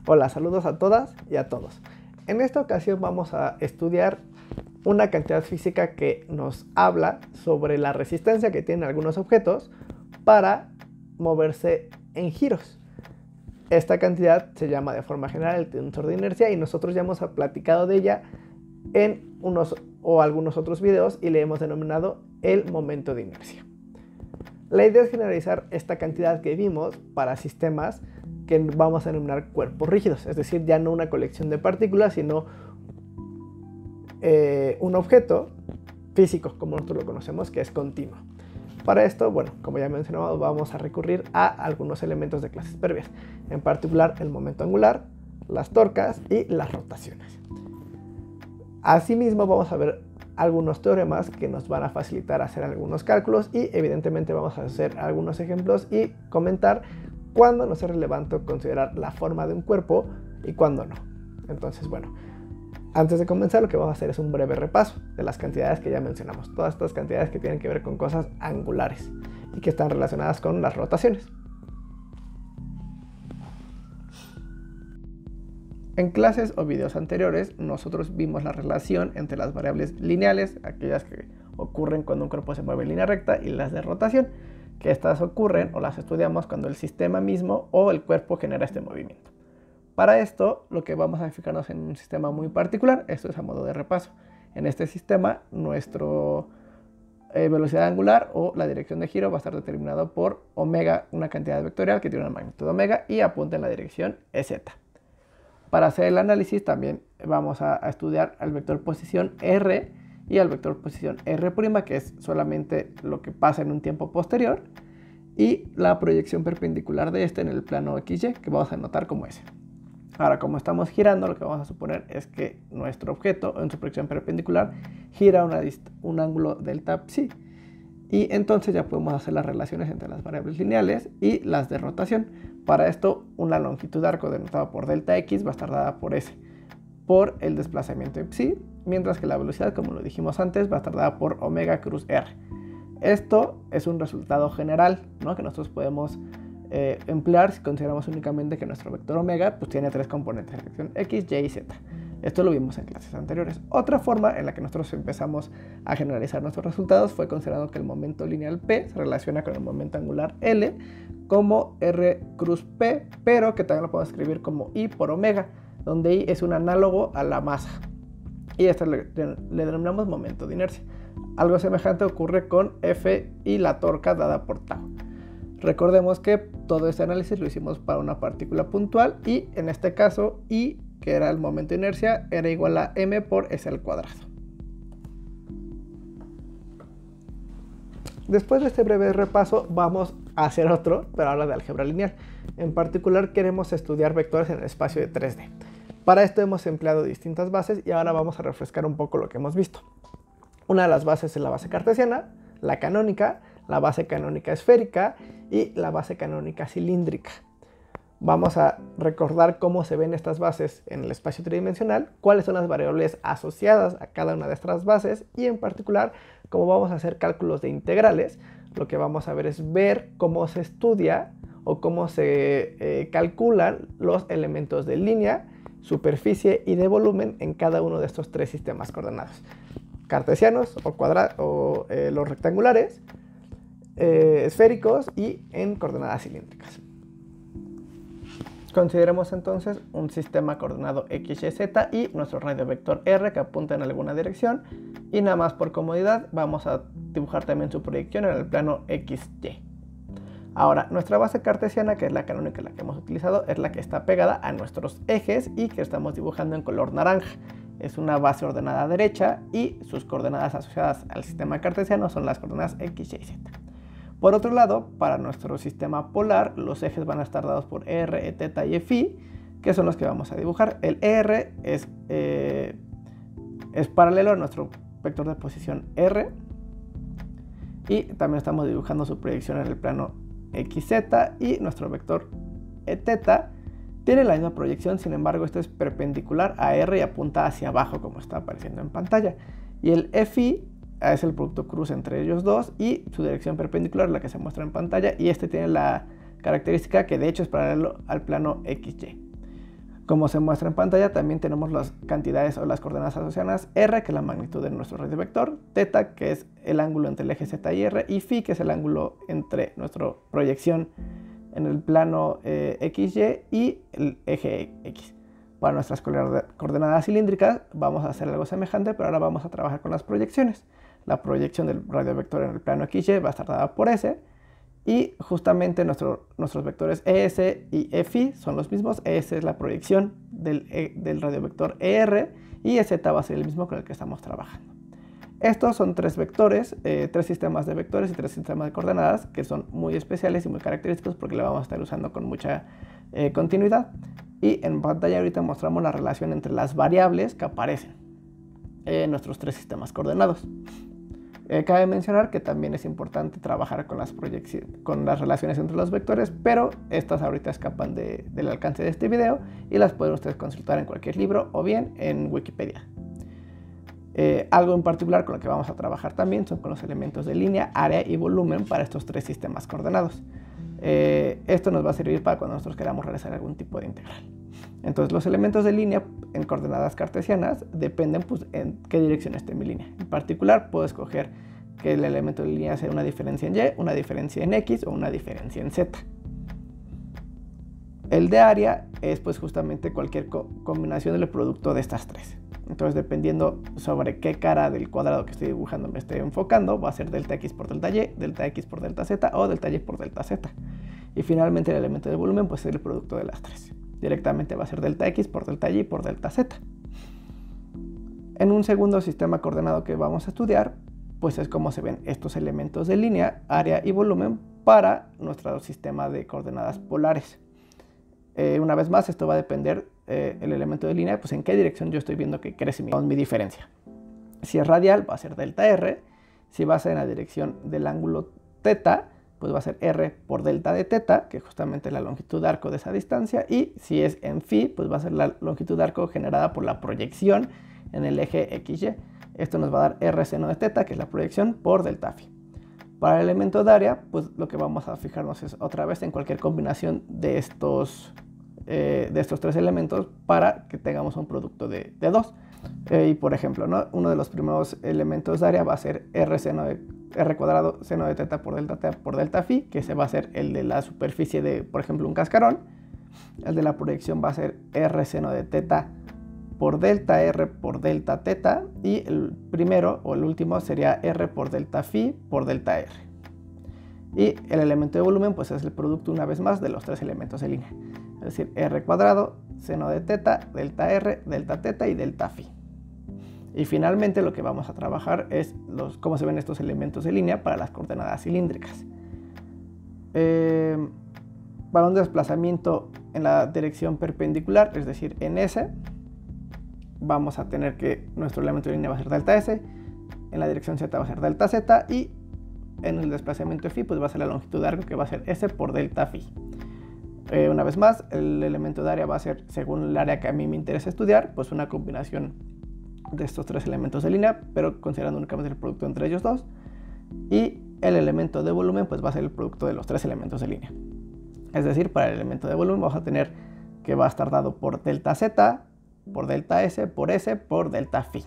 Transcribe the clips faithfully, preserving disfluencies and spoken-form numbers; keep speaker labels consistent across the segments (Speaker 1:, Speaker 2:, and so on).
Speaker 1: Hola, saludos a todas y a todos. En esta ocasión vamos a estudiar una cantidad física que nos habla sobre la resistencia que tienen algunos objetos para moverse en giros. Esta cantidad se llama de forma general el tensor de inercia y nosotros ya hemos platicado de ella en unos o algunos otros videos y le hemos denominado el momento de inercia. La idea es generalizar esta cantidad que vimos para sistemas que vamos a denominar cuerpos rígidos, es decir, ya no una colección de partículas, sino eh, un objeto físico, como nosotros lo conocemos, que es continuo. Para esto, bueno, como ya mencionamos, vamos a recurrir a algunos elementos de clases previas, en particular el momento angular, las torcas y las rotaciones. Asimismo, vamos a ver algunos teoremas que nos van a facilitar hacer algunos cálculos y evidentemente vamos a hacer algunos ejemplos y comentar cuándo nos es relevante considerar la forma de un cuerpo y cuándo no. Entonces, bueno, antes de comenzar lo que vamos a hacer es un breve repaso de las cantidades que ya mencionamos. Todas estas cantidades que tienen que ver con cosas angulares y que están relacionadas con las rotaciones. En clases o videos anteriores nosotros vimos la relación entre las variables lineales, aquellas que ocurren cuando un cuerpo se mueve en línea recta, y las de rotación, que estas ocurren o las estudiamos cuando el sistema mismo o el cuerpo genera este movimiento. Para esto lo que vamos a fijarnos en un sistema muy particular, esto es a modo de repaso. En este sistema nuestra eh, velocidad angular o la dirección de giro va a estar determinado por omega, una cantidad vectorial que tiene una magnitud omega y apunta en la dirección E Z. Para hacer el análisis también vamos a, a estudiar al vector posición R y al vector posición R', que es solamente lo que pasa en un tiempo posterior, y la proyección perpendicular de este en el plano equis y, que vamos a anotar como S. Ahora, como estamos girando, lo que vamos a suponer es que nuestro objeto en su proyección perpendicular gira una un ángulo delta psi. Y entonces ya podemos hacer las relaciones entre las variables lineales y las de rotación. Para esto, una longitud de arco denotada por delta x va a estar dada por S, por el desplazamiento en psi, mientras que la velocidad, como lo dijimos antes, va a estar dada por omega cruz R. Esto es un resultado general, ¿no?, que nosotros podemos eh, emplear si consideramos únicamente que nuestro vector omega pues, tiene tres componentes, dirección x, y y z. Esto lo vimos en clases anteriores. Otra forma en la que nosotros empezamos a generalizar nuestros resultados fue considerando que el momento lineal P se relaciona con el momento angular L como R cruz P, pero que también lo podemos escribir como I por omega, donde I es un análogo a la masa. Y esto le, le denominamos momento de inercia. Algo semejante ocurre con F y la torca dada por tau. Recordemos que todo este análisis lo hicimos para una partícula puntual y en este caso I, que era el momento de inercia, era igual a m por s al cuadrado. Después de este breve repaso vamos a hacer otro, pero ahora de álgebra lineal. En particular queremos estudiar vectores en el espacio de tres D. Para esto hemos empleado distintas bases y ahora vamos a refrescar un poco lo que hemos visto. Una de las bases es la base cartesiana, la canónica, la base canónica esférica y la base canónica cilíndrica. Vamos a recordar cómo se ven estas bases en el espacio tridimensional, cuáles son las variables asociadas a cada una de estas bases y en particular, como vamos a hacer cálculos de integrales, lo que vamos a ver es ver cómo se estudia o cómo se eh, calculan los elementos de línea, superficie y de volumen en cada uno de estos tres sistemas coordenados. Cartesianos o, cuadra o eh, los rectangulares, eh, esféricos y en coordenadas cilíndricas. Consideremos entonces un sistema coordenado x, y, z y nuestro radio vector r que apunta en alguna dirección, y nada más por comodidad vamos a dibujar también su proyección en el plano equis y. Ahora, nuestra base cartesiana, que es la canónica la que hemos utilizado, es la que está pegada a nuestros ejes y que estamos dibujando en color naranja. Es una base ordenada a derecha y sus coordenadas asociadas al sistema cartesiano son las coordenadas x, y, z. Por otro lado, para nuestro sistema polar, los ejes van a estar dados por r, eθ y φ, que son los que vamos a dibujar. El r es, eh, es paralelo a nuestro vector de posición r, y también estamos dibujando su proyección en el plano xz, y nuestro vector eθ tiene la misma proyección, sin embargo, este es perpendicular a r y apunta hacia abajo, como está apareciendo en pantalla. Y el φ es el producto cruz entre ellos dos y su dirección perpendicular, la que se muestra en pantalla, y este tiene la característica que de hecho es paralelo al plano equis y. Como se muestra en pantalla, también tenemos las cantidades o las coordenadas asociadas R, que es la magnitud de nuestro radiovector, θ, que es el ángulo entre el eje Z y R, y φ, que es el ángulo entre nuestra proyección en el plano eh, X Y y el eje X. Para nuestras coordenadas cilíndricas vamos a hacer algo semejante, pero ahora vamos a trabajar con las proyecciones. La proyección del radiovector en el plano X Y va a estar dada por S, y justamente nuestro, nuestros vectores E S y E Φ son los mismos. E S es la proyección del, e, del radiovector E R, y E Z va a ser el mismo con el que estamos trabajando. Estos son tres vectores, eh, tres sistemas de vectores y tres sistemas de coordenadas que son muy especiales y muy característicos porque la vamos a estar usando con mucha eh, continuidad. Y en pantalla ahorita mostramos la relación entre las variables que aparecen en nuestros tres sistemas coordenados. Eh, cabe mencionar que también es importante trabajar con las, con las relaciones entre los vectores, pero estas ahorita escapan de, del alcance de este video y las pueden ustedes consultar en cualquier libro o bien en Wikipedia. Eh, algo en particular con lo que vamos a trabajar también son con los elementos de línea, área y volumen para estos tres sistemas coordenados. Eh, esto nos va a servir para cuando nosotros queramos realizar algún tipo de integral. Entonces los elementos de línea en coordenadas cartesianas dependen pues, en qué dirección esté mi línea. En particular puedo escoger que el elemento de línea sea una diferencia en Y, una diferencia en X o una diferencia en Z. El de área es pues justamente cualquier co combinación del producto de estas tres. Entonces dependiendo sobre qué cara del cuadrado que estoy dibujando me estoy enfocando, va a ser delta X por delta Y, delta X por delta Z o delta Y por delta Z. Y finalmente el elemento de volumen pues es el producto de las tres. Directamente va a ser delta X por delta Y por delta Z. En un segundo sistema coordenado que vamos a estudiar, pues es como se ven estos elementos de línea, área y volumen para nuestro sistema de coordenadas polares. Eh, una vez más, esto va a depender eh, el elemento de línea, pues en qué dirección yo estoy viendo que crece mi, mi diferencia. Si es radial, va a ser delta R. Si va a ser en la dirección del ángulo θ, pues va a ser R por delta de θ, que es justamente la longitud de arco de esa distancia. Y si es en φ, pues va a ser la longitud de arco generada por la proyección en el eje X Y. Esto nos va a dar R seno de θ, que es la proyección por delta φ. Para el elemento de área, pues lo que vamos a fijarnos es otra vez en cualquier combinación de estos, eh, de estos tres elementos para que tengamos un producto de, de dos. Eh, y por ejemplo, ¿no? Uno de los primeros elementos de área va a ser R seno de R cuadrado seno de θ por delta θ por delta φ, que ese va a ser el de la superficie de, por ejemplo, un cascarón. El de la proyección va a ser R seno de θ por delta R por delta θ, y el primero o el último sería R por delta φ por delta R. Y el elemento de volumen pues es el producto una vez más de los tres elementos de línea, es decir, R cuadrado, seno de θ, delta R, delta θ y delta φ. Y finalmente lo que vamos a trabajar es los, cómo se ven estos elementos de línea para las coordenadas cilíndricas. Eh, para un desplazamiento en la dirección perpendicular, es decir, en S, vamos a tener que nuestro elemento de línea va a ser delta S, en la dirección Z va a ser delta Z, y en el desplazamiento de φ pues va a ser la longitud de arco, que va a ser S por delta φ. Eh, una vez más, el elemento de área va a ser, según el área que a mí me interesa estudiar, pues una combinación de estos tres elementos de línea, pero considerando únicamente el producto entre ellos dos. Y el elemento de volumen pues va a ser el producto de los tres elementos de línea. Es decir, para el elemento de volumen vamos a tener que va a estar dado por delta Z, por delta S, por S, por delta φ.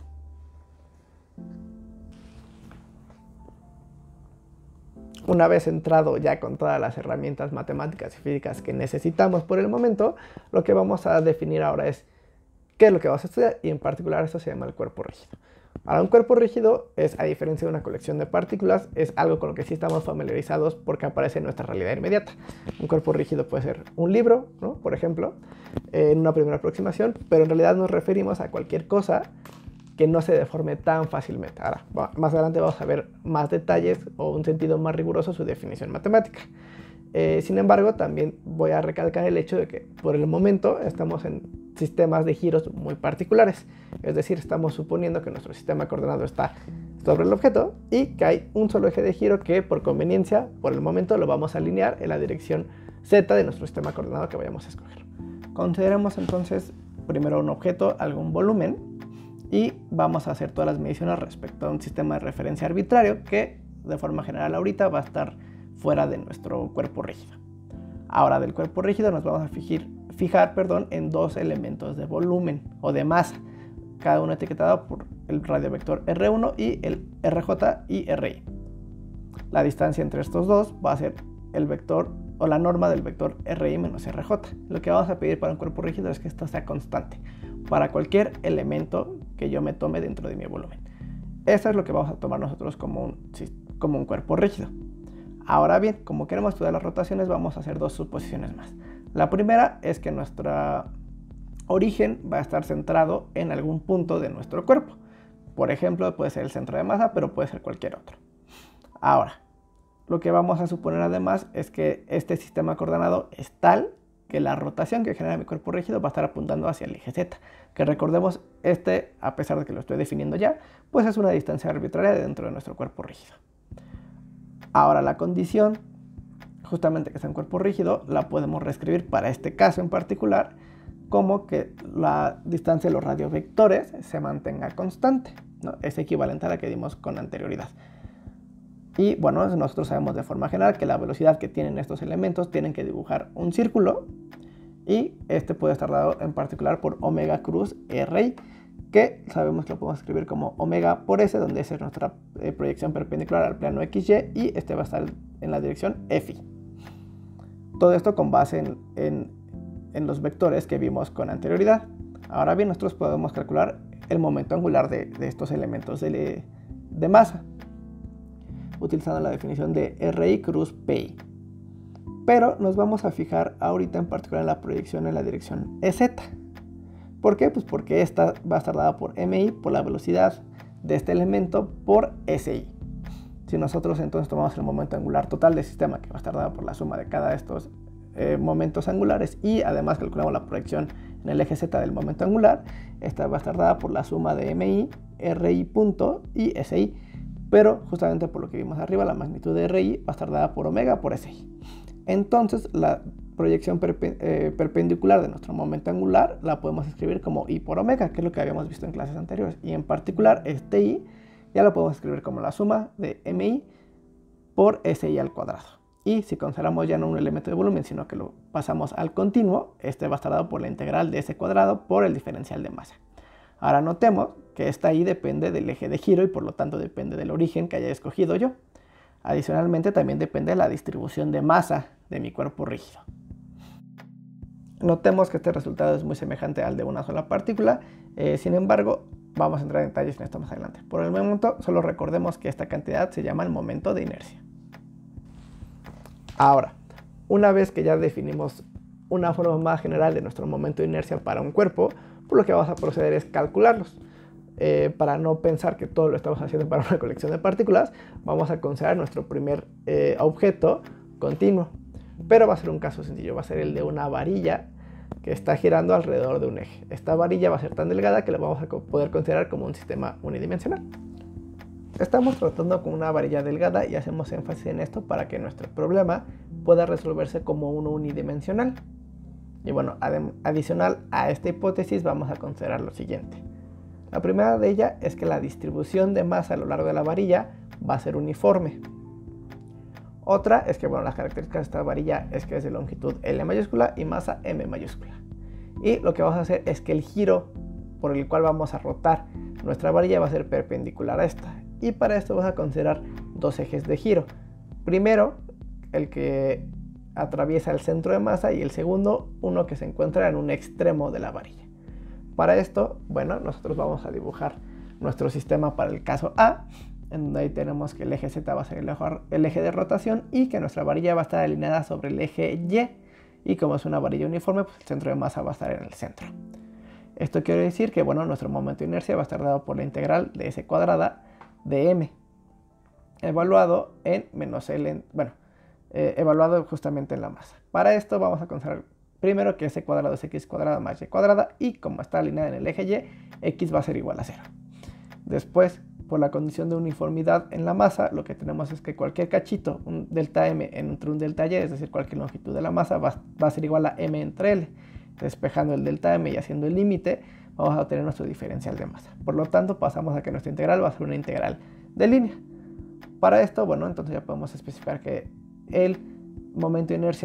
Speaker 1: Una vez entrado ya con todas las herramientas matemáticas y físicas que necesitamos por el momento, lo que vamos a definir ahora es qué es lo que vamos a estudiar, y en particular esto se llama el cuerpo rígido. Ahora, un cuerpo rígido es, a diferencia de una colección de partículas, es algo con lo que sí estamos familiarizados porque aparece en nuestra realidad inmediata. Un cuerpo rígido puede ser un libro, ¿no? Por ejemplo, en una primera aproximación, pero en realidad nos referimos a cualquier cosa que no se deforme tan fácilmente. Ahora, más adelante vamos a ver más detalles o un sentido más riguroso su definición matemática. Eh, sin embargo, también voy a recalcar el hecho de que por el momento estamos en sistemas de giros muy particulares. Es decir, estamos suponiendo que nuestro sistema coordenado está sobre el objeto y que hay un solo eje de giro que por conveniencia, por el momento, lo vamos a alinear en la dirección Z de nuestro sistema coordenado que vayamos a escoger. Consideremos entonces primero un objeto, algún volumen, y vamos a hacer todas las mediciones respecto a un sistema de referencia arbitrario que de forma general ahorita va a estar fuera de nuestro cuerpo rígido. Ahora, del cuerpo rígido nos vamos a fijir, fijar, perdón, en dos elementos de volumen o de masa, cada uno etiquetado por el radiovector erre uno y el erre jota y erre i. La distancia entre estos dos va a ser el vector o la norma del vector erre i menos erre jota. Lo que vamos a pedir para un cuerpo rígido es que esto sea constante para cualquier elemento que yo me tome dentro de mi volumen. Esto es lo que vamos a tomar nosotros como un, como un cuerpo rígido. Ahora bien, como queremos estudiar las rotaciones, vamos a hacer dos suposiciones más. La primera es que nuestro origen va a estar centrado en algún punto de nuestro cuerpo. Por ejemplo, puede ser el centro de masa, pero puede ser cualquier otro. Ahora, lo que vamos a suponer además es que este sistema coordenado es tal que la rotación que genera mi cuerpo rígido va a estar apuntando hacia el eje Z. Que recordemos, este, a pesar de que lo estoy definiendo ya, pues es una distancia arbitraria dentro de nuestro cuerpo rígido. Ahora, la condición, justamente que sea un cuerpo rígido, la podemos reescribir para este caso en particular como que la distancia de los radiovectores se mantenga constante, ¿no? Es equivalente a la que dimos con anterioridad. Y bueno, nosotros sabemos de forma general que la velocidad que tienen estos elementos tienen que dibujar un círculo y este puede estar dado en particular por omega cruz erre, que sabemos que lo podemos escribir como omega por S, donde esa es nuestra eh, proyección perpendicular al plano equis ye y este va a estar en la dirección efi. Todo esto con base en, en, en los vectores que vimos con anterioridad. Ahora bien, nosotros podemos calcular el momento angular de, de estos elementos de, de masa, utilizando la definición de erre i cruz pi. Pero nos vamos a fijar ahorita en particular en la proyección en la dirección ez. ¿Por qué? Pues porque esta va a estar dada por mi, por la velocidad de este elemento, por si. Si nosotros entonces tomamos el momento angular total del sistema, que va a estar dado por la suma de cada de estos eh, momentos angulares, y además calculamos la proyección en el eje Z del momento angular, esta va a estar dada por la suma de mi, ri punto y si. Pero justamente por lo que vimos arriba, la magnitud de erre i va a estar dada por omega por si. Entonces la proyección perpe eh, perpendicular de nuestro momento angular la podemos escribir como i por omega, que es lo que habíamos visto en clases anteriores. Y en particular este i ya lo podemos escribir como la suma de mi por si al cuadrado. Y si consideramos ya no un elemento de volumen, sino que lo pasamos al continuo, este va a estar dado por la integral de ese cuadrado por el diferencial de masa. Ahora notemos que esta i depende del eje de giro y por lo tanto depende del origen que haya escogido yo. Adicionalmente también depende de la distribución de masa de mi cuerpo rígido. Notemos que este resultado es muy semejante al de una sola partícula, eh, sin embargo vamos a entrar en detalles en esto más adelante. Por el momento solo recordemos que esta cantidad se llama el momento de inercia. Ahora, una vez que ya definimos una forma más general de nuestro momento de inercia para un cuerpo, por lo que vamos a proceder es calcularlos. Eh, para no pensar que todo lo estamos haciendo para una colección de partículas, vamos a considerar nuestro primer eh, objeto continuo. Pero va a ser un caso sencillo, va a ser el de una varilla que está girando alrededor de un eje. Esta varilla va a ser tan delgada que la vamos a poder considerar como un sistema unidimensional. Estamos tratando con una varilla delgada y hacemos énfasis en esto para que nuestro problema pueda resolverse como uno unidimensional. Y bueno, adicional a esta hipótesis vamos a considerar lo siguiente. La primera de ellas es que la distribución de masa a lo largo de la varilla va a ser uniforme. Otra es que, bueno, las características de esta varilla es que es de longitud L mayúscula y masa M mayúscula. Y lo que vamos a hacer es que el giro por el cual vamos a rotar nuestra varilla va a ser perpendicular a esta. Y para esto vamos a considerar dos ejes de giro. Primero, el que atraviesa el centro de masa y el segundo, uno que se encuentra en un extremo de la varilla. Para esto, bueno, nosotros vamos a dibujar nuestro sistema para el caso A, en donde ahí tenemos que el eje Z va a ser el eje, el eje de rotación y que nuestra varilla va a estar alineada sobre el eje Y. Y como es una varilla uniforme, pues el centro de masa va a estar en el centro. Esto quiere decir que, bueno, nuestro momento de inercia va a estar dado por la integral de S cuadrada de M, evaluado en menos L, en, bueno, eh, evaluado justamente en la masa. Para esto vamos a considerar primero que S cuadrado es X cuadrada más Y cuadrada y como está alineada en el eje Y, X va a ser igual a cero. Después, por la condición de uniformidad en la masa, lo que tenemos es que cualquier cachito, un delta M entre un delta Y, es decir, cualquier longitud de la masa, va, va a ser igual a M entre L. Despejando el delta M y haciendo el límite, vamos a obtener nuestro diferencial de masa. Por lo tanto, pasamos a que nuestra integral va a ser una integral de línea. Para esto, bueno, entonces ya podemos especificar que el momento de inercia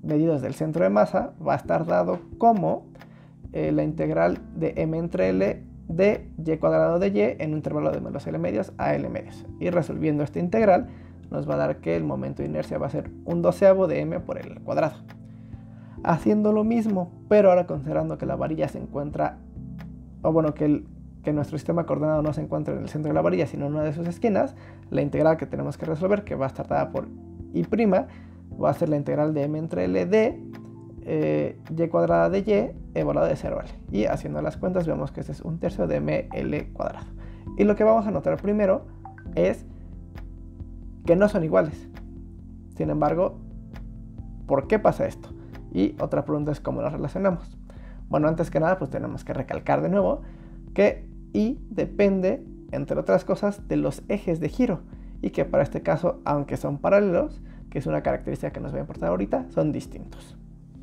Speaker 1: medidos del centro de masa va a estar dado como eh, la integral de m entre l de y cuadrado de y en un intervalo de menos l medios a l medios. Y resolviendo esta integral nos va a dar que el momento de inercia va a ser un doceavo de m por l cuadrado. Haciendo lo mismo, pero ahora considerando que la varilla se encuentra, o bueno, que, el, que nuestro sistema coordenado no se encuentra en el centro de la varilla, sino en una de sus esquinas, la integral que tenemos que resolver, que va a estar dada por y', va a ser la integral de m entre l de eh, y cuadrada de y elevado de cero a l. Y haciendo las cuentas vemos que este es un tercio de ml cuadrado. Y lo que vamos a notar primero es que no son iguales. Sin embargo, ¿por qué pasa esto? Y otra pregunta es cómo las relacionamos. Bueno, antes que nada, pues tenemos que recalcar de nuevo que y depende, entre otras cosas, de los ejes de giro. Y que para este caso, aunque son paralelos, que es una característica que nos va a importar ahorita, son distintos.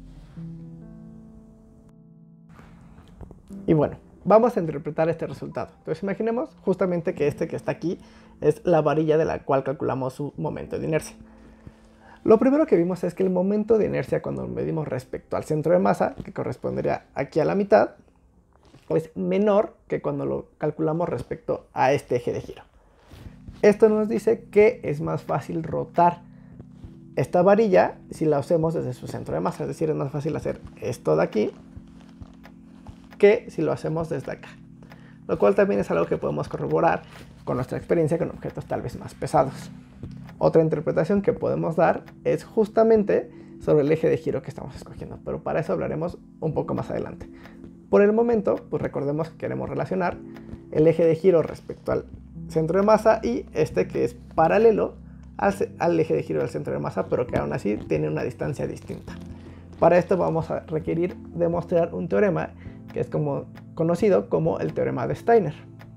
Speaker 1: Y bueno, vamos a interpretar este resultado. Entonces imaginemos justamente que este que está aquí es la varilla de la cual calculamos su momento de inercia. Lo primero que vimos es que el momento de inercia cuando medimos respecto al centro de masa, que correspondería aquí a la mitad, es menor que cuando lo calculamos respecto a este eje de giro. Esto nos dice que es más fácil rotar esta varilla si la hacemos desde su centro de masa, es decir, es más fácil hacer esto de aquí que si lo hacemos desde acá, lo cual también es algo que podemos corroborar con nuestra experiencia con objetos tal vez más pesados. Otra interpretación que podemos dar es justamente sobre el eje de giro que estamos escogiendo, pero para eso hablaremos un poco más adelante. Por el momento, pues recordemos que queremos relacionar el eje de giro respecto al centro de masa y este que es paralelo al, al eje de giro del centro de masa, pero que aún así tiene una distancia distinta. Para esto vamos a requerir demostrar un teorema que es como, conocido como el teorema de Steiner.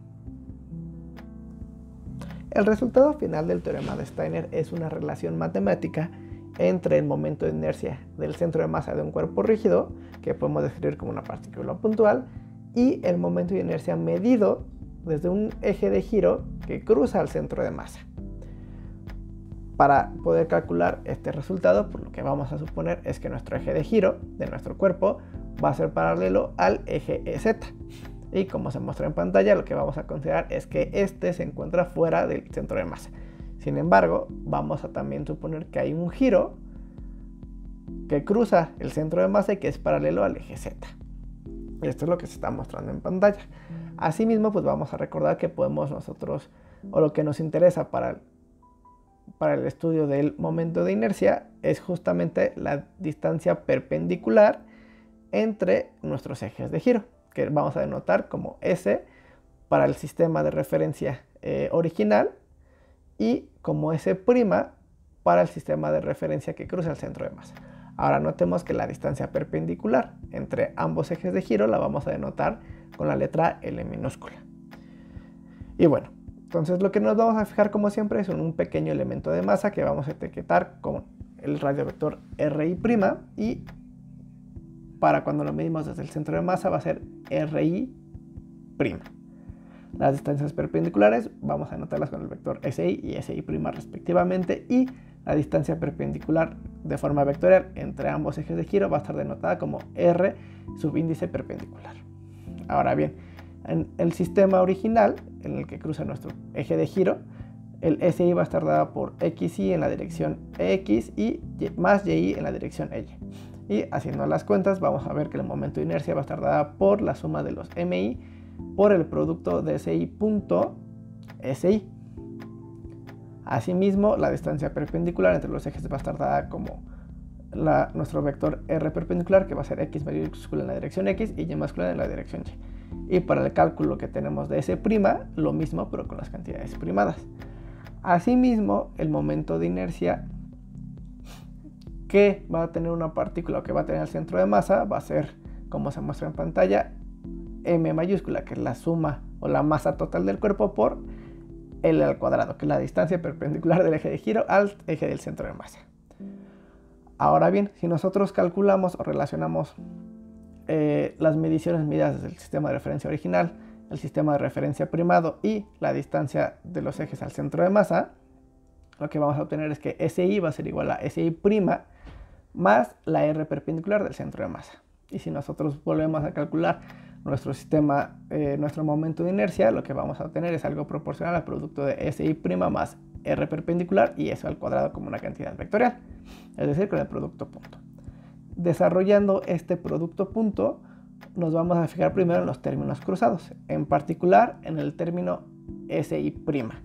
Speaker 1: El resultado final del teorema de Steiner es una relación matemática entre el momento de inercia del centro de masa de un cuerpo rígido, que podemos describir como una partícula puntual, y el momento de inercia medido desde un eje de giro que cruza el centro de masa. Para poder calcular este resultado, pues lo que vamos a suponer es que nuestro eje de giro de nuestro cuerpo va a ser paralelo al eje E Z. Y como se muestra en pantalla, lo que vamos a considerar es que este se encuentra fuera del centro de masa. Sin embargo, vamos a también suponer que hay un giro que cruza el centro de masa y que es paralelo al eje Z. Esto es lo que se está mostrando en pantalla. Asimismo, pues vamos a recordar que podemos nosotros, o lo que nos interesa para, para el estudio del momento de inercia, es justamente la distancia perpendicular entre nuestros ejes de giro, que vamos a denotar como S para el sistema de referencia eh, original y como S' para el sistema de referencia que cruza el centro de masa. Ahora notemos que la distancia perpendicular entre ambos ejes de giro la vamos a denotar con la letra L minúscula. Y bueno, entonces lo que nos vamos a fijar como siempre es en un pequeño elemento de masa que vamos a etiquetar con el radiovector Ri' y para cuando lo medimos desde el centro de masa va a ser Ri'. Las distancias perpendiculares vamos a anotarlas con el vector Si y Si' respectivamente, y la distancia perpendicular de forma vectorial entre ambos ejes de giro va a estar denotada como R subíndice perpendicular. Ahora bien, en el sistema original en el que cruza nuestro eje de giro, el Si va a estar dado por Xi en la dirección X y más Y en la dirección Y. Y haciendo las cuentas vamos a ver que el momento de inercia va a estar dada por la suma de los Mi por el producto de Si punto Si. Asimismo, la distancia perpendicular entre los ejes va a estar dada como la, nuestro vector R perpendicular, que va a ser X mayúscula en la dirección X y Y mayúscula en la dirección Y. Y para el cálculo que tenemos de S', lo mismo pero con las cantidades primadas. Asimismo, el momento de inercia que va a tener una partícula o que va a tener el centro de masa va a ser, como se muestra en pantalla, M mayúscula, que es la suma o la masa total del cuerpo, por L al cuadrado, que es la distancia perpendicular del eje de giro al eje del centro de masa. Ahora bien, si nosotros calculamos o relacionamos eh, las mediciones medidas desde el sistema de referencia original, el sistema de referencia primado y la distancia de los ejes al centro de masa, lo que vamos a obtener es que Si va a ser igual a Si' más la R perpendicular del centro de masa. Y si nosotros volvemos a calcular nuestro sistema, eh, nuestro momento de inercia, lo que vamos a obtener es algo proporcional al producto de S I' más R perpendicular y eso al cuadrado como una cantidad vectorial, es decir, con el producto punto. Desarrollando este producto punto, nos vamos a fijar primero en los términos cruzados, en particular en el término S I',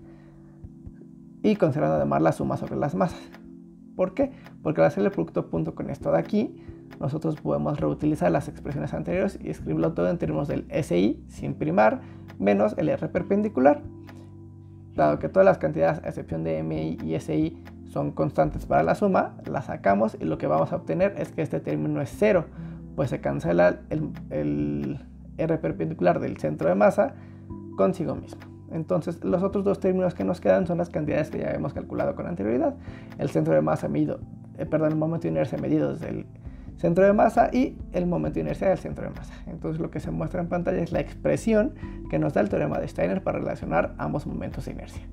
Speaker 1: y considerando además la suma sobre las masas. ¿Por qué? Porque al hacer el producto punto con esto de aquí, nosotros podemos reutilizar las expresiones anteriores y escribirlo todo en términos del S I sin primar menos el R perpendicular. Dado que todas las cantidades, a excepción de M I y S I, son constantes para la suma, las sacamos y lo que vamos a obtener es que este término es cero, pues se cancela el, el R perpendicular del centro de masa consigo mismo. Entonces los otros dos términos que nos quedan son las cantidades que ya hemos calculado con anterioridad. El centro de masa medido, eh, perdón, el momento de inercia medido desde el centro de masa y el momento de inercia del centro de masa. Entonces lo que se muestra en pantalla es la expresión que nos da el teorema de Steiner para relacionar ambos momentos de inercia.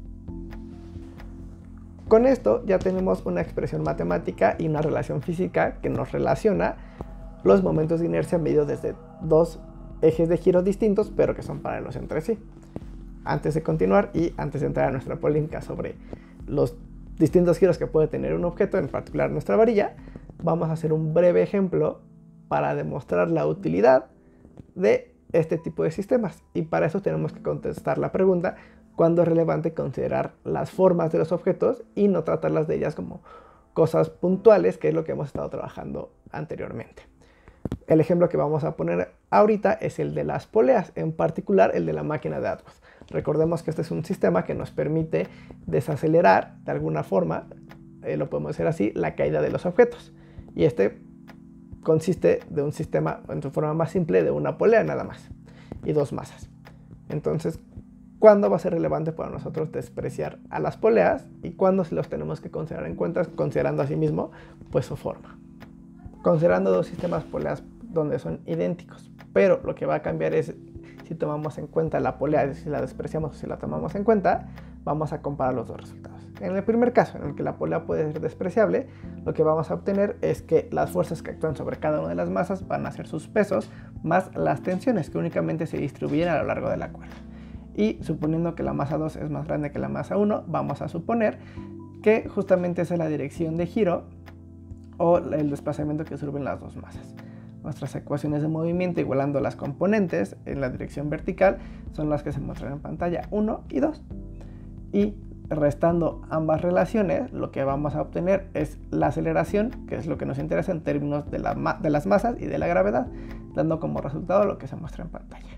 Speaker 1: Con esto ya tenemos una expresión matemática y una relación física que nos relaciona los momentos de inercia medidos desde dos ejes de giro distintos, pero que son paralelos entre sí. Antes de continuar y antes de entrar a nuestra polémica sobre los distintos giros que puede tener un objeto, en particular nuestra varilla, vamos a hacer un breve ejemplo para demostrar la utilidad de este tipo de sistemas. Y para eso tenemos que contestar la pregunta: ¿cuándo es relevante considerar las formas de los objetos y no tratarlas de ellas como cosas puntuales, que es lo que hemos estado trabajando anteriormente? El ejemplo que vamos a poner ahorita es el de las poleas, en particular el de la máquina de Atwood. Recordemos que este es un sistema que nos permite desacelerar de alguna forma, eh, lo podemos decir así, la caída de los objetos. Y este consiste de un sistema, en su forma más simple, de una polea nada más y dos masas. Entonces, ¿cuándo va a ser relevante para nosotros despreciar a las poleas y cuándo se los tenemos que considerar en cuenta, considerando asimismo pues su forma? Considerando dos sistemas poleas donde son idénticos, pero lo que va a cambiar es si tomamos en cuenta la polea, es decir, si la despreciamos o si la tomamos en cuenta, vamos a comparar los dos resultados. En el primer caso, en el que la polea puede ser despreciable, lo que vamos a obtener es que las fuerzas que actúan sobre cada una de las masas van a ser sus pesos más las tensiones que únicamente se distribuyen a lo largo de la cuerda. Y suponiendo que la masa dos es más grande que la masa uno, vamos a suponer que justamente esa es la dirección de giro o el desplazamiento que sirven las dos masas. Nuestras ecuaciones de movimiento igualando las componentes en la dirección vertical son las que se muestran en pantalla uno y dos. Y restando ambas relaciones, lo que vamos a obtener es la aceleración, que es lo que nos interesa en términos de, la ma de las masas y de la gravedad, dando como resultado lo que se muestra en pantalla.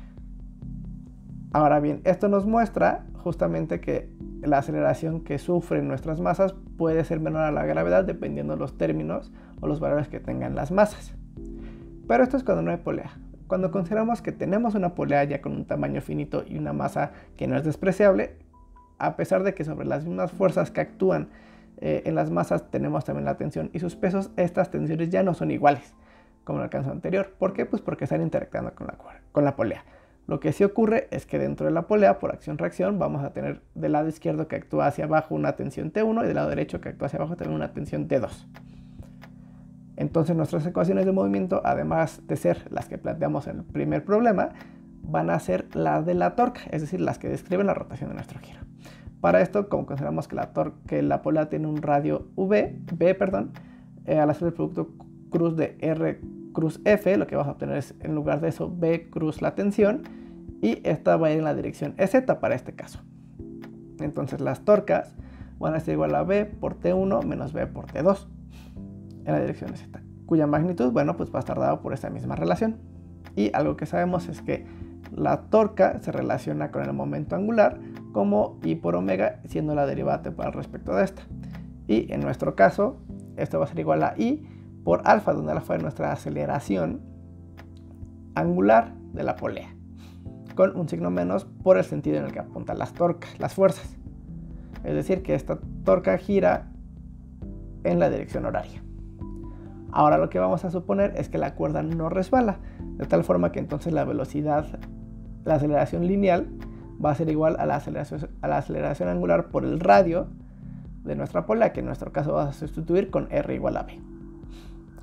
Speaker 1: Ahora bien, esto nos muestra justamente que la aceleración que sufren nuestras masas puede ser menor a la gravedad dependiendo de los términos o los valores que tengan las masas. Pero esto es cuando no hay polea. Cuando consideramos que tenemos una polea ya con un tamaño finito y una masa que no es despreciable, a pesar de que sobre las mismas fuerzas que actúan eh, en las masas tenemos también la tensión y sus pesos, estas tensiones ya no son iguales como en el caso anterior. ¿Por qué? Pues porque están interactuando con la, con la polea. Lo que sí ocurre es que dentro de la polea, por acción-reacción, vamos a tener del lado izquierdo que actúa hacia abajo una tensión T uno y del lado derecho que actúa hacia abajo también una tensión T dos. Entonces nuestras ecuaciones de movimiento, además de ser las que planteamos en el primer problema, van a ser las de la torca, es decir, las que describen la rotación de nuestro giro. Para esto, como consideramos que la, que la polea tiene un radio V, B, perdón, eh, al hacer el producto cruz de R cruz F, lo que vamos a obtener es, en lugar de eso, B cruz la tensión, y esta va a ir en la dirección E Z para este caso. Entonces las torcas van a ser igual a B por T uno menos B por T dos en la dirección E Z, cuya magnitud, bueno, pues va a estar dado por esta misma relación. Y algo que sabemos es que la torca se relaciona con el momento angular como I por omega, siendo la derivada temporal respecto de esta. Y en nuestro caso, esto va a ser igual a I por alfa, donde alfa es nuestra aceleración angular de la polea, con un signo menos por el sentido en el que apuntan las torcas, las fuerzas. Es decir, que esta torca gira en la dirección horaria. Ahora lo que vamos a suponer es que la cuerda no resbala, de tal forma que entonces la velocidad, la aceleración lineal, va a ser igual a la aceleración, a la aceleración angular por el radio de nuestra polea, que en nuestro caso va a sustituir con R igual a B.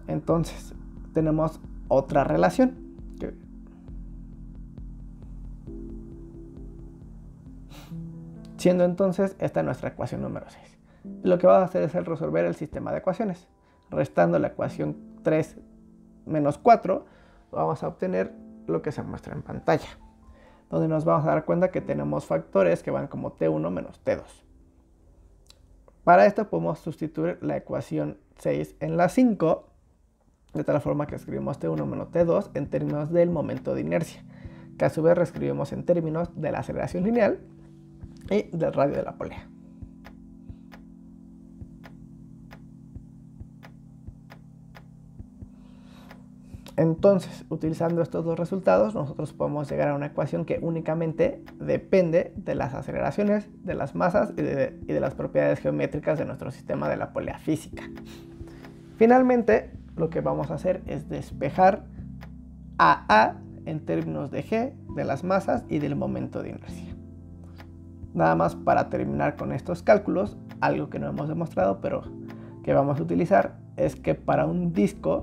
Speaker 1: Entonces tenemos otra relación. Siendo entonces esta nuestra ecuación número seis. Lo que vamos a hacer es resolver el sistema de ecuaciones. Restando la ecuación tres menos cuatro, vamos a obtener lo que se muestra en pantalla, donde nos vamos a dar cuenta que tenemos factores que van como T uno menos T dos. Para esto podemos sustituir la ecuación seis en la cinco, de tal forma que escribimos T uno menos T dos en términos del momento de inercia, que a su vez reescribimos en términos de la aceleración lineal y del radio de la polea. Entonces, utilizando estos dos resultados, nosotros podemos llegar a una ecuación que únicamente depende de las aceleraciones, de las masas y de, y de las propiedades geométricas de nuestro sistema de la polea física. Finalmente, lo que vamos a hacer es despejar a A en términos de G, de las masas y del momento de inercia. Nada más para terminar con estos cálculos, algo que no hemos demostrado, pero que vamos a utilizar, es que para un disco,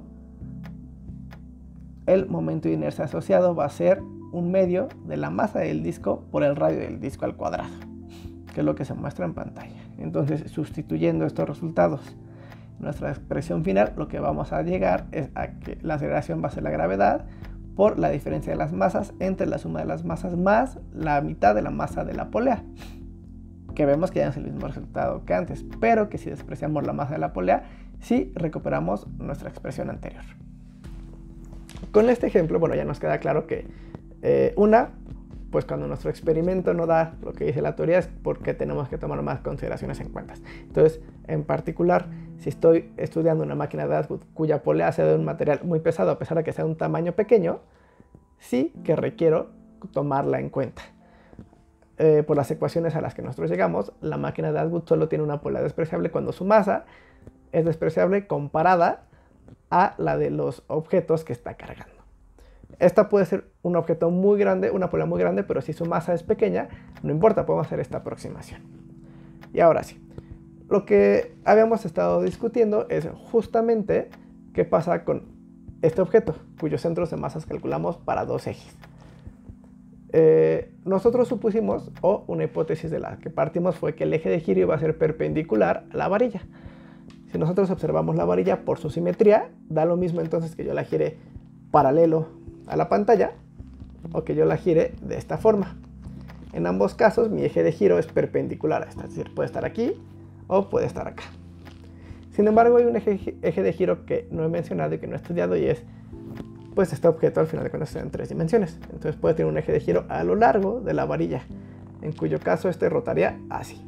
Speaker 1: el momento de inercia asociado va a ser un medio de la masa del disco por el radio del disco al cuadrado, que es lo que se muestra en pantalla. Entonces, sustituyendo estos resultados en nuestra expresión final, lo que vamos a llegar es a que la aceleración va a ser la gravedad por la diferencia de las masas entre la suma de las masas más la mitad de la masa de la polea, que vemos que ya es el mismo resultado que antes, pero que si despreciamos la masa de la polea, sí recuperamos nuestra expresión anterior. Con este ejemplo, bueno, ya nos queda claro que eh, una, pues cuando nuestro experimento no da lo que dice la teoría es porque tenemos que tomar más consideraciones en cuenta. Entonces, en particular, si estoy estudiando una máquina de Atwood cuya polea sea de un material muy pesado, a pesar de que sea de un tamaño pequeño, sí que requiero tomarla en cuenta. Eh, por las ecuaciones a las que nosotros llegamos, la máquina de Atwood solo tiene una polea despreciable cuando su masa es despreciable comparada a la de los objetos que está cargando. Esta puede ser un objeto muy grande, una polea muy grande, pero si su masa es pequeña, no importa, podemos hacer esta aproximación. Y ahora sí, lo que habíamos estado discutiendo es justamente qué pasa con este objeto, cuyos centros de masas calculamos para dos ejes. Eh, nosotros supusimos, o una hipótesis de la que partimos fue que el eje de giro iba a ser perpendicular a la varilla. Si nosotros observamos la varilla por su simetría, da lo mismo entonces que yo la gire paralelo a la pantalla o que yo la gire de esta forma. En ambos casos mi eje de giro es perpendicular a esta, es decir, puede estar aquí o puede estar acá. Sin embargo, hay un eje, eje de giro que no he mencionado y que no he estudiado, y es pues este objeto al final de cuentas está en tres dimensiones. Entonces puede tener un eje de giro a lo largo de la varilla, en cuyo caso este rotaría así.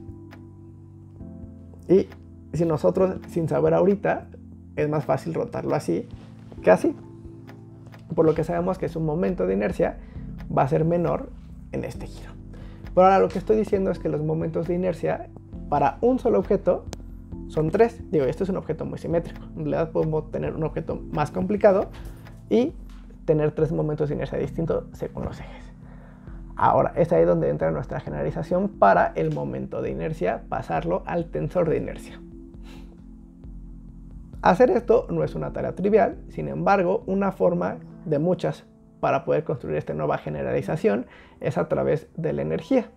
Speaker 1: Y si nosotros, sin saber ahorita, es más fácil rotarlo así que así. Por lo que sabemos que su momento de inercia va a ser menor en este giro. Pero ahora lo que estoy diciendo es que los momentos de inercia para un solo objeto son tres. Digo, esto es un objeto muy simétrico. En realidad podemos tener un objeto más complicado y tener tres momentos de inercia distintos según los ejes. Ahora, es ahí donde entra nuestra generalización para el momento de inercia, pasarlo al tensor de inercia. Hacer esto no es una tarea trivial, sin embargo, una forma de muchas para poder construir esta nueva generalización es a través de la energía.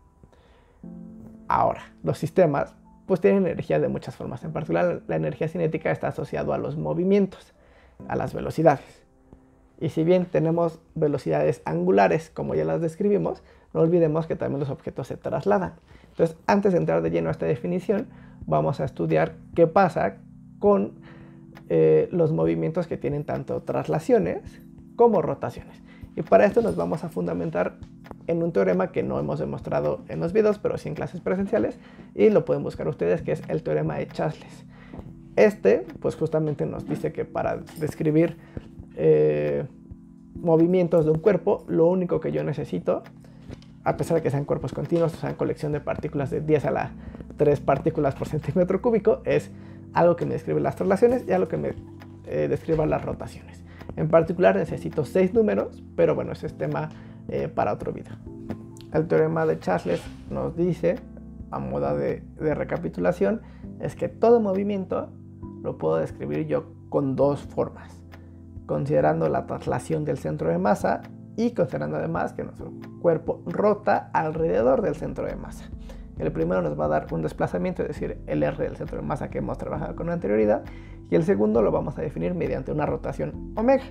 Speaker 1: Ahora, los sistemas pues tienen energía de muchas formas. En particular, la energía cinética está asociada a los movimientos, a las velocidades. Y si bien tenemos velocidades angulares, como ya las describimos, no olvidemos que también los objetos se trasladan. Entonces, antes de entrar de lleno a esta definición, vamos a estudiar qué pasa con eh, los movimientos que tienen tanto traslaciones como rotaciones. Y para esto nos vamos a fundamentar en un teorema que no hemos demostrado en los videos, pero sí en clases presenciales, y lo pueden buscar ustedes, que es el teorema de Chasles. Este, pues justamente nos dice que para describir eh, movimientos de un cuerpo, lo único que yo necesito, a pesar de que sean cuerpos continuos, o sea, colección de partículas de diez a la tres partículas por centímetro cúbico, es algo que me describe las traslaciones y algo que me eh, describa las rotaciones. En particular necesito seis números, pero bueno, ese es tema eh, para otro video. El teorema de Chasles nos dice, a modo de, de recapitulación, es que todo movimiento lo puedo describir yo con dos formas, considerando la traslación del centro de masa y considerando además que nuestro cuerpo rota alrededor del centro de masa. El primero nos va a dar un desplazamiento, es decir, el R del centro de masa que hemos trabajado con anterioridad, y el segundo lo vamos a definir mediante una rotación omega.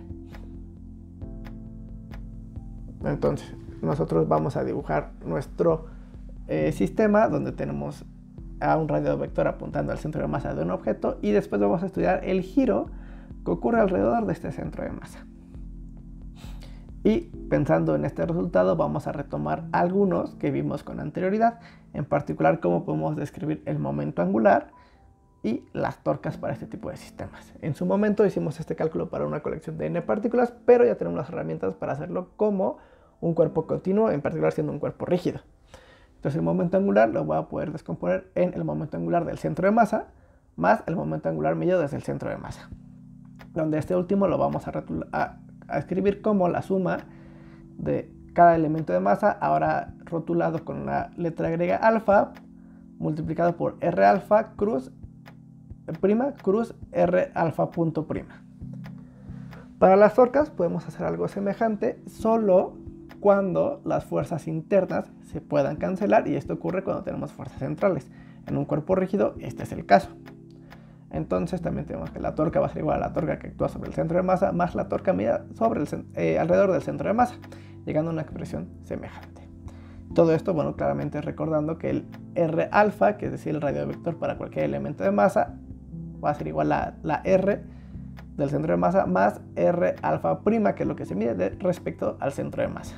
Speaker 1: Entonces, nosotros vamos a dibujar nuestro eh, sistema donde tenemos a un radiovector apuntando al centro de masa de un objeto, y después vamos a estudiar el giro que ocurre alrededor de este centro de masa. Y pensando en este resultado vamos a retomar algunos que vimos con anterioridad, en particular cómo podemos describir el momento angular y las torcas para este tipo de sistemas. En su momento hicimos este cálculo para una colección de n partículas, pero ya tenemos las herramientas para hacerlo como un cuerpo continuo, en particular siendo un cuerpo rígido. Entonces el momento angular lo voy a poder descomponer en el momento angular del centro de masa más el momento angular medido desde el centro de masa, donde este último lo vamos a, a, a escribir como la suma de cada elemento de masa, ahora rotulado con la letra griega alfa, multiplicado por R alfa cruz prima cruz R alfa punto prima. Para las torcas podemos hacer algo semejante, solo cuando las fuerzas internas se puedan cancelar, y esto ocurre cuando tenemos fuerzas centrales. En un cuerpo rígido este es el caso. Entonces también tenemos que la torca va a ser igual a la torca que actúa sobre el centro de masa más la torca medida sobre el, eh, alrededor del centro de masa, llegando a una expresión semejante. Todo esto, bueno, claramente recordando que el R alfa, que es decir el radiovector para cualquier elemento de masa, va a ser igual a la R del centro de masa más R alfa prima, que es lo que se mide de respecto al centro de masa.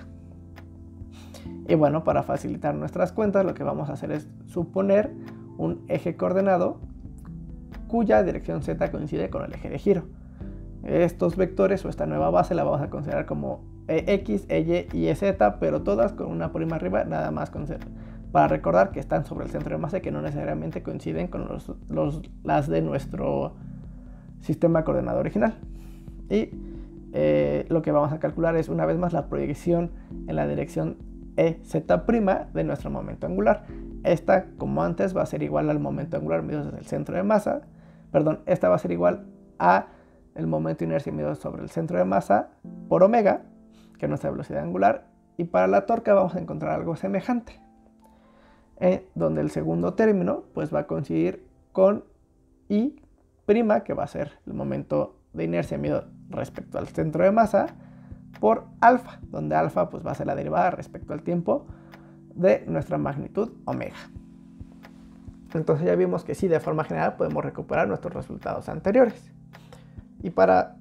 Speaker 1: Y bueno, para facilitar nuestras cuentas, lo que vamos a hacer es suponer un eje coordenado cuya dirección z coincide con el eje de giro. Estos vectores o esta nueva base la vamos a considerar como X, Y y Z, pero todas con una prima arriba, nada más con Z, para recordar que están sobre el centro de masa y que no necesariamente coinciden con los, los, las de nuestro sistema coordenado original. Y eh, lo que vamos a calcular es una vez más la proyección en la dirección E Z' de nuestro momento angular. Esta, como antes, va a ser igual al momento angular medido desde el centro de masa. Perdón, esta va a ser igual a el momento de inercia medido sobre el centro de masa por omega, que es nuestra velocidad angular. Y para la torca vamos a encontrar algo semejante, eh, donde el segundo término pues va a coincidir con I', que va a ser el momento de inercia medido respecto al centro de masa, por alfa, donde alfa pues va a ser la derivada respecto al tiempo de nuestra magnitud omega. Entonces ya vimos que sí, de forma general podemos recuperar nuestros resultados anteriores. Y para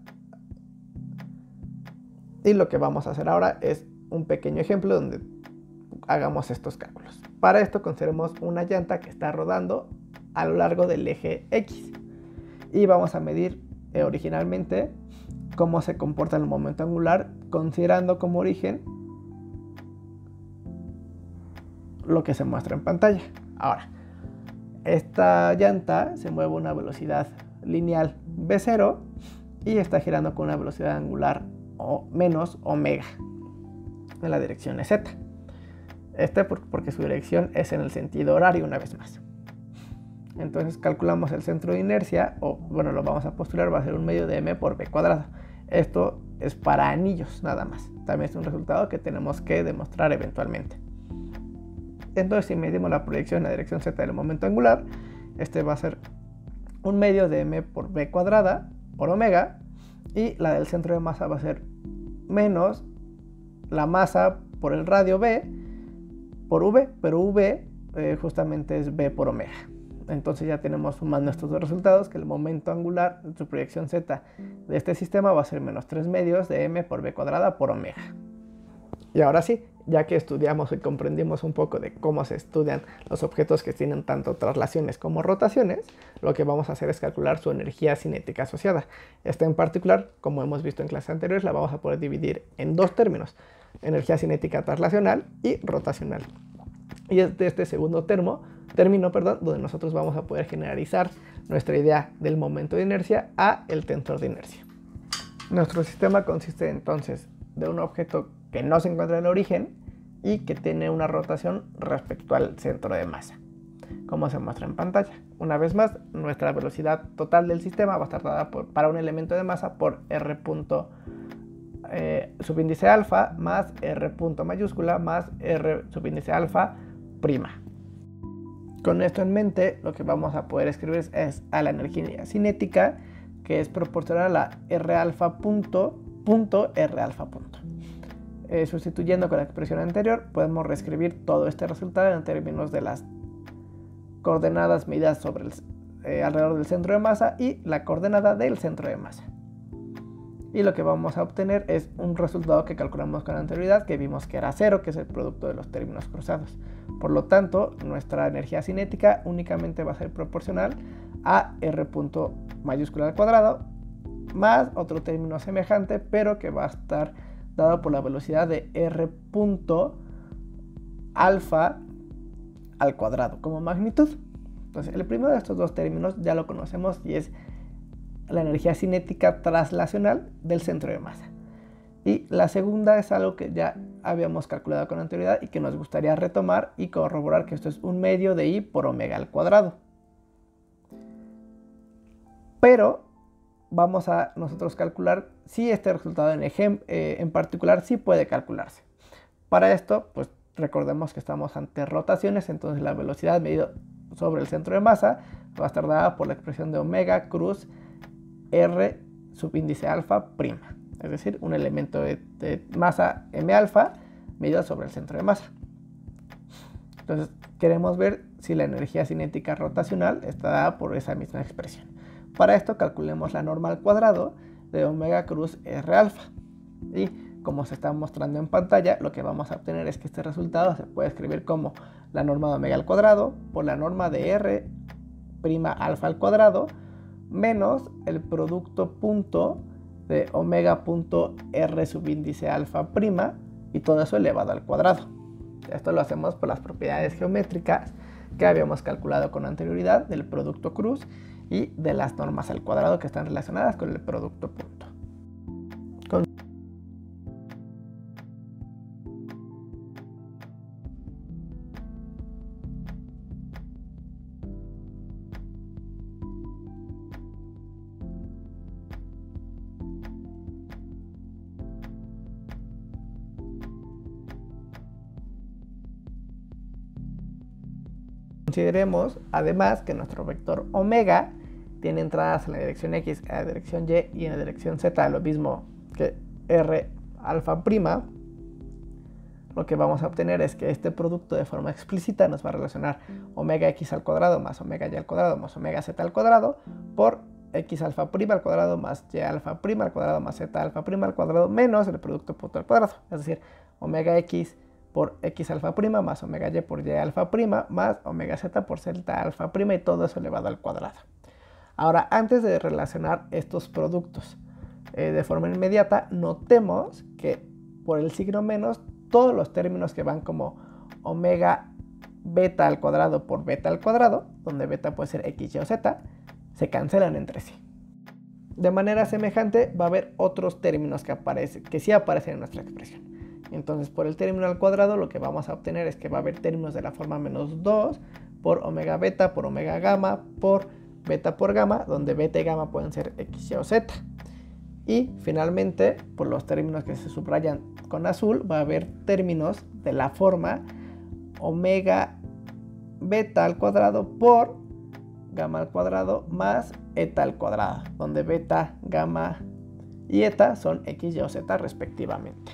Speaker 1: y lo que vamos a hacer ahora es un pequeño ejemplo donde hagamos estos cálculos. Para esto consideremos una llanta que está rodando a lo largo del eje X y vamos a medir eh, originalmente cómo se comporta el momento angular, considerando como origen lo que se muestra en pantalla. Ahora, esta llanta se mueve a una velocidad lineal v cero y está girando con una velocidad angular o menos omega en la dirección z. Este porque su dirección es en el sentido horario una vez más. Entonces calculamos el centro de inercia, o bueno, lo vamos a postular, va a ser un medio de m por v cuadrado. Esto es para anillos nada más. También es un resultado que tenemos que demostrar eventualmente. Entonces si medimos la proyección en la dirección z del momento angular, este va a ser un medio de m por v cuadrada por omega, y la del centro de masa va a ser menos la masa por el radio v por v, pero v eh, justamente es v por omega. Entonces ya tenemos sumando estos dos resultados que el momento angular de su proyección z de este sistema va a ser menos tres medios de m por v cuadrada por omega. Y ahora sí, ya que estudiamos y comprendimos un poco de cómo se estudian los objetos que tienen tanto traslaciones como rotaciones, lo que vamos a hacer es calcular su energía cinética asociada. Esta en particular, como hemos visto en clases anteriores, la vamos a poder dividir en dos términos: energía cinética traslacional y rotacional. Y es de este segundo termo, término perdón, donde nosotros vamos a poder generalizar nuestra idea del momento de inercia a el tensor de inercia. Nuestro sistema consiste entonces de un objeto que no se encuentra en el origen y que tiene una rotación respecto al centro de masa. como se muestra en pantalla. Una vez más, nuestra velocidad total del sistema va a estar dada por, para un elemento de masa por R punto eh, subíndice alfa más R punto mayúscula más R subíndice alfa prima. Con esto en mente, lo que vamos a poder escribir es a la energía cinética, que es proporcional a la R alfa punto, punto R alfa punto. Eh, sustituyendo con la expresión anterior, podemos reescribir todo este resultado en términos de las coordenadas medidas sobre el, eh, alrededor del centro de masa y la coordenada del centro de masa. Y lo que vamos a obtener es un resultado que calculamos con anterioridad, que vimos que era cero, que es el producto de los términos cruzados. Por lo tanto, nuestra energía cinética únicamente va a ser proporcional a R punto mayúscula al cuadrado más otro término semejante, pero que va a estar dado por la velocidad de R punto alfa al cuadrado como magnitud. Entonces, el primero de estos dos términos ya lo conocemos y es la energía cinética traslacional del centro de masa. Y la segunda es algo que ya habíamos calculado con anterioridad y que nos gustaría retomar y corroborar, que esto es un medio de I por omega al cuadrado. Pero vamos a nosotros calcular si este resultado en, eh, en particular sí puede calcularse. Para esto, pues recordemos que estamos ante rotaciones, entonces la velocidad medida sobre el centro de masa va a estar dada por la expresión de omega cruz R subíndice alfa prima, es decir, un elemento de, de masa m alfa medido sobre el centro de masa. Entonces queremos ver si la energía cinética rotacional está dada por esa misma expresión. Para esto calculemos la norma al cuadrado de omega cruz R alfa. Y como se está mostrando en pantalla, lo que vamos a obtener es que este resultado se puede escribir como la norma de omega al cuadrado por la norma de R prima alfa al cuadrado menos el producto punto de omega punto R subíndice alfa prima y todo eso elevado al cuadrado. Esto lo hacemos por las propiedades geométricas que habíamos calculado con anterioridad del producto cruz y de las normas al cuadrado que están relacionadas con el producto punto. Con Consideremos además que nuestro vector omega tiene entradas en la dirección X, en la dirección Y y en la dirección Z, lo mismo que R alfa prima. Lo que vamos a obtener es que este producto de forma explícita nos va a relacionar omega X al cuadrado más omega Y al cuadrado más omega Z al cuadrado por X alfa prima al cuadrado más Y alfa prima al cuadrado más Z alfa prima al cuadrado menos el producto punto al cuadrado, es decir, omega X por X alfa prima más omega Y por Y alfa prima más omega Z por Z alfa prima y todo eso elevado al cuadrado. Ahora, antes de relacionar estos productos eh, de forma inmediata, notemos que por el signo menos, todos los términos que van como omega beta al cuadrado por beta al cuadrado, donde beta puede ser X, Y o Z, se cancelan entre sí. De manera semejante va a haber otros términos que, aparecen, que sí aparecen en nuestra expresión. Entonces, por el término al cuadrado lo que vamos a obtener es que va a haber términos de la forma menos dos por omega beta por omega gamma por beta por gamma, donde beta y gamma pueden ser X, Y o Z. Y finalmente, por los términos que se subrayan con azul, va a haber términos de la forma omega beta al cuadrado por gamma al cuadrado más eta al cuadrado, donde beta, gamma y eta son X, Y o Z respectivamente.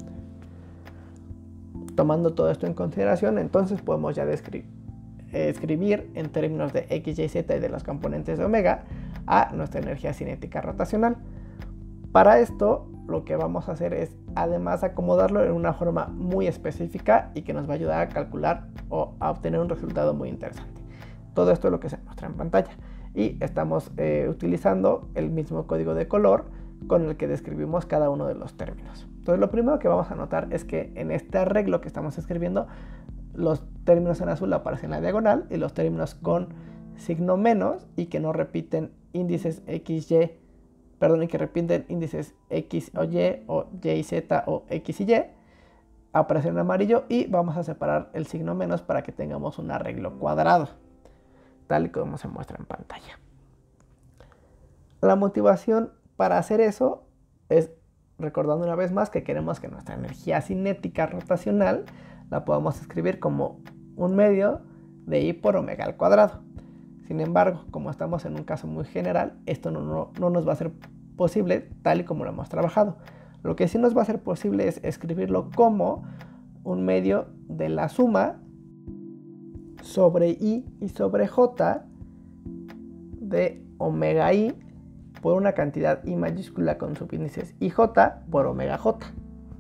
Speaker 1: Tomando todo esto en consideración, entonces podemos ya describir escribir en términos de X, Y, Z y de los componentes de omega a nuestra energía cinética rotacional. Para esto lo que vamos a hacer es además acomodarlo en una forma muy específica y que nos va a ayudar a calcular o a obtener un resultado muy interesante. Todo esto es lo que se muestra en pantalla y estamos eh, utilizando el mismo código de color con el que describimos cada uno de los términos. Entonces lo primero que vamos a notar es que en este arreglo que estamos escribiendo, los términos en azul aparecen en la diagonal y los términos con signo menos y que no repiten índices X, Y, perdón, y que repiten índices X o Y o Y, Z o X y Y, aparece en amarillo y vamos a separar el signo menos para que tengamos un arreglo cuadrado, tal y como se muestra en pantalla. La motivación para hacer eso es, recordando una vez más, que queremos que nuestra energía cinética rotacional la podamos escribir como un medio de I por omega al cuadrado. Sin embargo, como estamos en un caso muy general, esto no, no, no nos va a ser posible tal y como lo hemos trabajado. Lo que sí nos va a ser posible es escribirlo como un medio de la suma sobre I y sobre J de omega I por una cantidad I mayúscula con subíndices I J por omega J.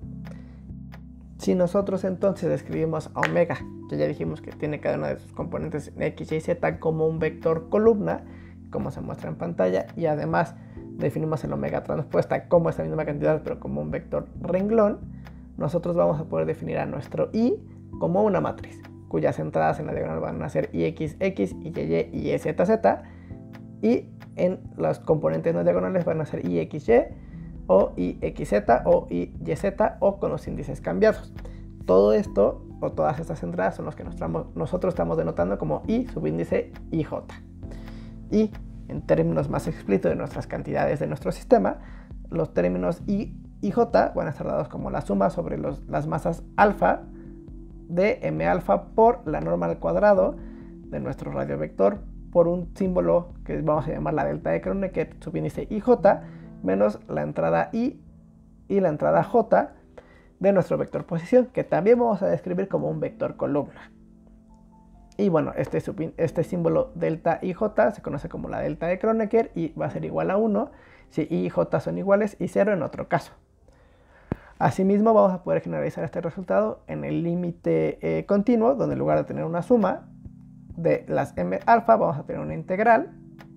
Speaker 1: Si nosotros entonces escribimos a omega, que ya dijimos que tiene cada una de sus componentes en X, Y, Z como un vector columna, como se muestra en pantalla, y además definimos el omega transpuesta como esta misma cantidad pero como un vector renglón, nosotros vamos a poder definir a nuestro I como una matriz, cuyas entradas en la diagonal van a ser I X X, Y Y y Y Z Z, y en los componentes no diagonales van a ser I X Y o I X Z o I Y Z o con los índices cambiados. Todo esto o todas estas entradas son los que nosotros estamos denotando como I subíndice I J. Y en términos más explícitos de nuestras cantidades de nuestro sistema, los términos I y J van a estar dados como la suma sobre los, las masas alfa de M alfa por la norma al cuadrado de nuestro radiovector por un símbolo que vamos a llamar la delta de Kronecker subíndice I J menos la entrada I y la entrada J de nuestro vector posición, que también vamos a describir como un vector columna. Y bueno, este, este símbolo delta I J se conoce como la delta de Kronecker y va a ser igual a uno si I y J son iguales y cero en otro caso. Asimismo, vamos a poder generalizar este resultado en el límite eh, continuo, donde en lugar de tener una suma de las M alfa, vamos a tener una integral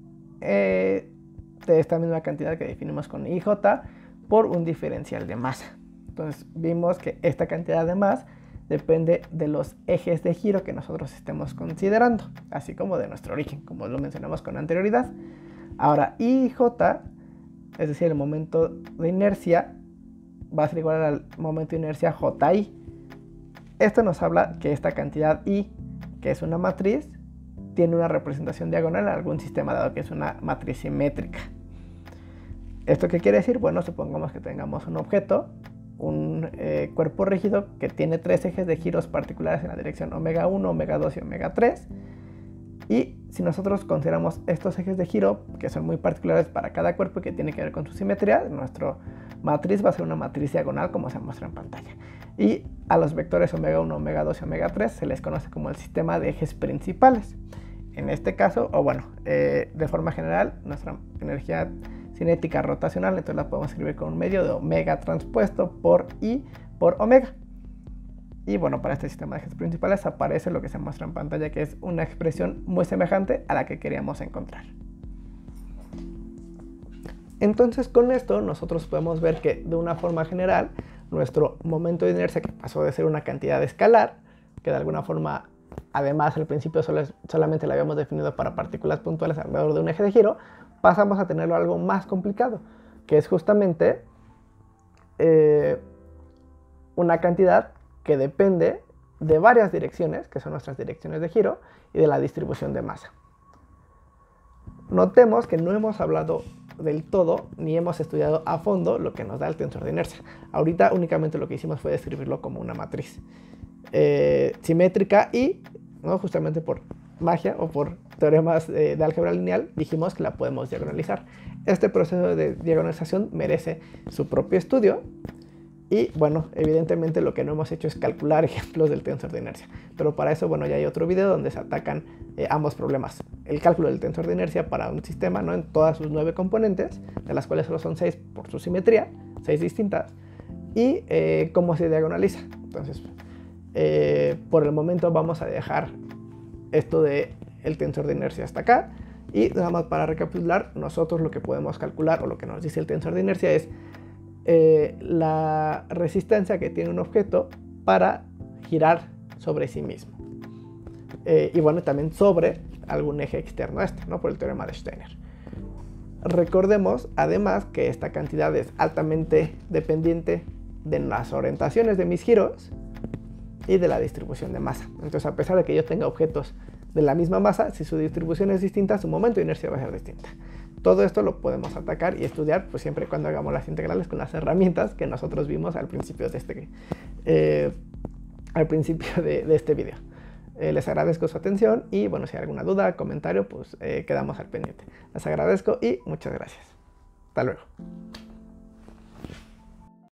Speaker 1: eh, de esta misma cantidad que definimos con I J por un diferencial de masa. Entonces vimos que esta cantidad de masa depende de los ejes de giro que nosotros estemos considerando, así como de nuestro origen, como lo mencionamos con anterioridad. Ahora, I y J, es decir, el momento de inercia, va a ser igual al momento de inercia J I. Esto nos habla que esta cantidad I, que es una matriz, tiene una representación diagonal en algún sistema dado que es una matriz simétrica. ¿Esto qué quiere decir? Bueno, supongamos que tengamos un objeto, un eh, cuerpo rígido que tiene tres ejes de giros particulares en la dirección omega uno, omega dos y omega tres. Y si nosotros consideramos estos ejes de giro, que son muy particulares para cada cuerpo y que tiene que ver con su simetría, nuestra matriz va a ser una matriz diagonal como se muestra en pantalla. Y a los vectores omega uno, omega dos y omega tres se les conoce como el sistema de ejes principales. En este caso, o bueno, eh, de forma general, nuestra energía cinética rotacional, entonces la podemos escribir con un medio de omega transpuesto por I por omega. Y bueno, para este sistema de ejes principales aparece lo que se muestra en pantalla, que es una expresión muy semejante a la que queríamos encontrar. Entonces con esto nosotros podemos ver que de una forma general nuestro momento de inercia, que pasó de ser una cantidad escalar, que de alguna forma además al principio solo es, solamente la habíamos definido para partículas puntuales alrededor de un eje de giro, pasamos a tenerlo algo más complicado, que es justamente eh, una cantidad que depende de varias direcciones, que son nuestras direcciones de giro, y de la distribución de masa. Notemos que no hemos hablado del todo, ni hemos estudiado a fondo lo que nos da el tensor de inercia. Ahorita únicamente lo que hicimos fue describirlo como una matriz eh, simétrica y, ¿no? justamente por magia o por teoremas eh, de álgebra lineal, dijimos que la podemos diagonalizar. Este proceso de diagonalización merece su propio estudio. Y bueno, evidentemente lo que no hemos hecho es calcular ejemplos del tensor de inercia. Pero para eso, bueno, ya hay otro video donde se atacan eh, ambos problemas. El cálculo del tensor de inercia para un sistema, ¿no? En todas sus nueve componentes, de las cuales solo son seis por su simetría, seis distintas, y eh, cómo se diagonaliza. Entonces, eh, por el momento vamos a dejar esto de el tensor de inercia hasta acá. Y nada más para recapitular, nosotros lo que podemos calcular, o lo que nos dice el tensor de inercia es Eh, la resistencia que tiene un objeto para girar sobre sí mismo. Eh, y bueno, también sobre algún eje externo a este, ¿no? Por el teorema de Steiner. Recordemos además que esta cantidad es altamente dependiente de las orientaciones de mis giros y de la distribución de masa. Entonces, a pesar de que yo tenga objetos de la misma masa, si su distribución es distinta, su momento de inercia va a ser distinta. Todo esto lo podemos atacar y estudiar, pues siempre y cuando hagamos las integrales con las herramientas que nosotros vimos al principio de este, eh, al principio de, de este video. Eh, les agradezco su atención y bueno, si hay alguna duda, comentario, pues eh, quedamos al pendiente. Les agradezco y muchas gracias. Hasta luego.